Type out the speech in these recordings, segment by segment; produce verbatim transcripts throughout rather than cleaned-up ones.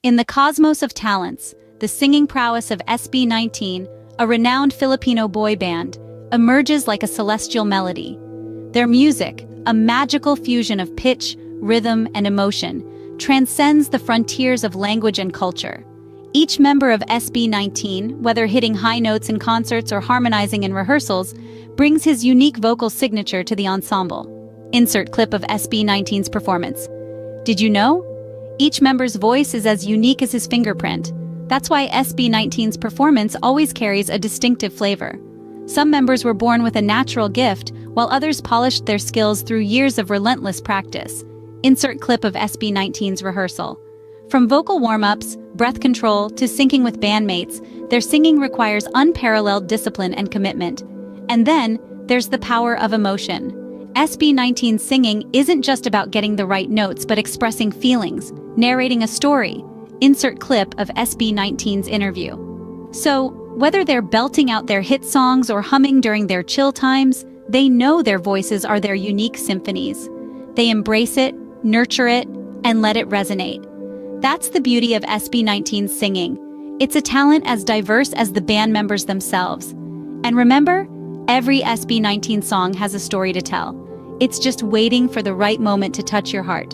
In the cosmos of talents, the singing prowess of S B nineteen, a renowned Filipino boy band, emerges like a celestial melody. Their music, a magical fusion of pitch, rhythm, and emotion, transcends the frontiers of language and culture. Each member of S B nineteen, whether hitting high notes in concerts or harmonizing in rehearsals, brings his unique vocal signature to the ensemble. Insert clip of S B nineteen's performance. Did you know? Each member's voice is as unique as his fingerprint. That's why S B nineteen's performance always carries a distinctive flavor. Some members were born with a natural gift, while others polished their skills through years of relentless practice. Insert clip of S B nineteen's rehearsal. From vocal warm-ups, breath control, to syncing with bandmates, their singing requires unparalleled discipline and commitment. And then, there's the power of emotion. S B nineteen's singing isn't just about getting the right notes but expressing feelings, narrating a story. Insert clip of S B nineteen's interview. So, whether they're belting out their hit songs or humming during their chill times, they know their voices are their unique symphonies. They embrace it, nurture it, and let it resonate. That's the beauty of S B nineteen's singing. It's a talent as diverse as the band members themselves. And remember, every S B nineteen song has a story to tell. It's just waiting for the right moment to touch your heart.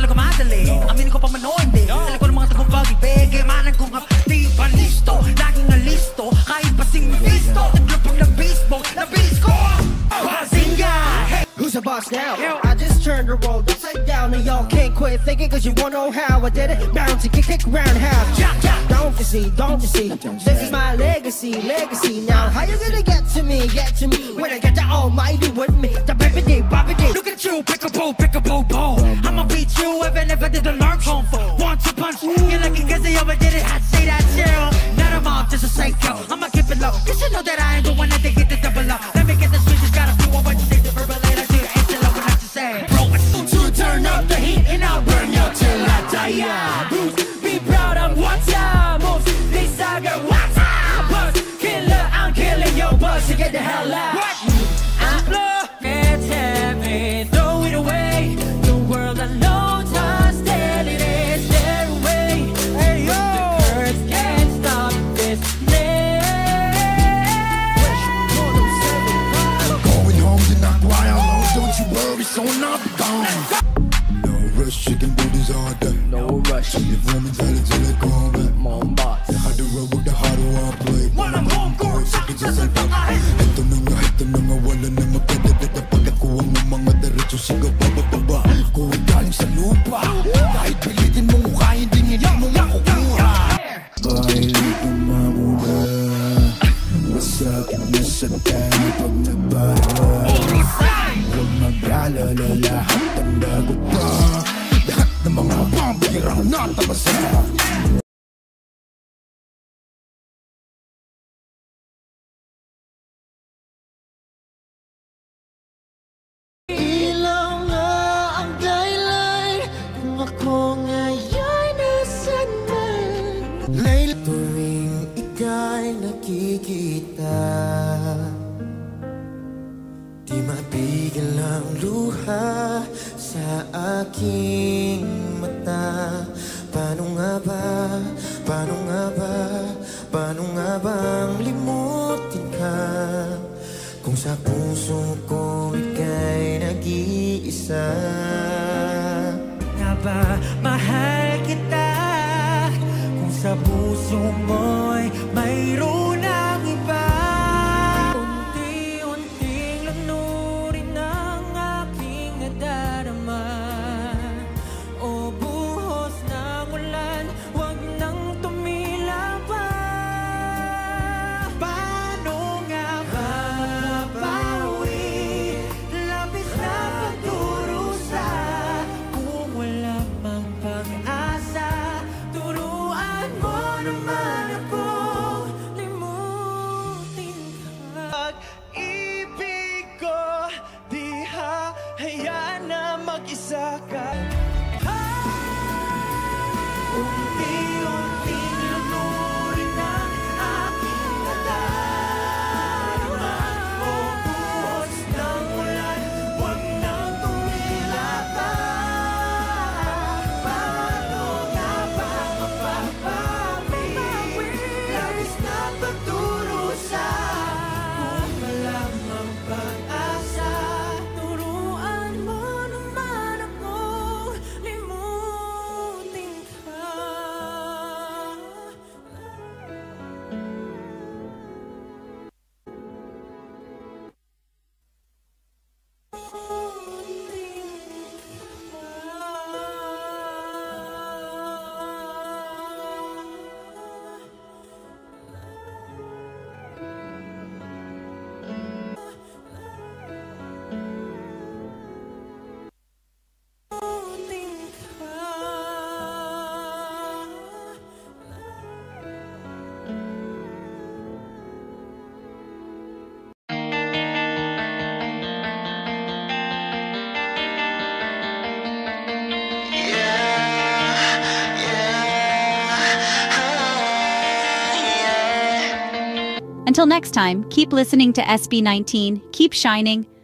Who's the boss now? I just turned the world upside down and y'all can't quit thinking cause you wanna know how I did it. Bound to kick, kick around how. Don't you see, don't you see? This is my legacy, legacy. Now how you gonna get to me, get to me when I get the almighty with me? The baby day, baby day. Look at you, pick a ball, pick a ball, ball. I'ma beat you if I never did the large home for. Want to punch, you're lucky cause they overdid it. I say that chill, not a mom, just a psycho. I'ma keep it low, you should know that I ain't the one that they get the double up. Let me get the switch, just gotta do what you say, the verbal later. Turn up the heat and I'll burn you till I die. Bruce, be proud of what ya moves. This saga, what's up? Buzz, killer, I'm killing your buzz. So get the hell out. What? I'm low, it's heavy, throw it away. The world alone, just tell it is their way. Hey yo, the curse can't stop this day. Going home tonight, why alone? Don't you worry, so not gone. Rush, you can do this all day. No rush. So you've woman tell it till it come back. Mom boss. How to roll with the how do I play? When I'm home, go sakit sa salbang. Ito na nga, ito na nga, wala na magkadadada. Pagkakuha mo mga diretso, sigaw bababa. Kung galing sa lupa, kahit pilitin mo mukha, hindi nila mo makukuha. Kahit umamuna, masakit na sa tayo pag nabara. Huwag mag-alala, lahat ang lagot pa. Lahat ng mga pampirang natabasa. Ilaw na ang daylight kung ako ngayon nasan man. Layla tuwing ika'y nakikita, di mapigil ang luha sa aking mata. Paano nga ba, paano nga ba, paano nga bang limutin ka? Kung sa puso ko ika'y nag-iisa. Nga ba mahal kita? Kung sa puso mo'y mayroon ang iba. Until next time, keep listening to S B nineteen, keep shining,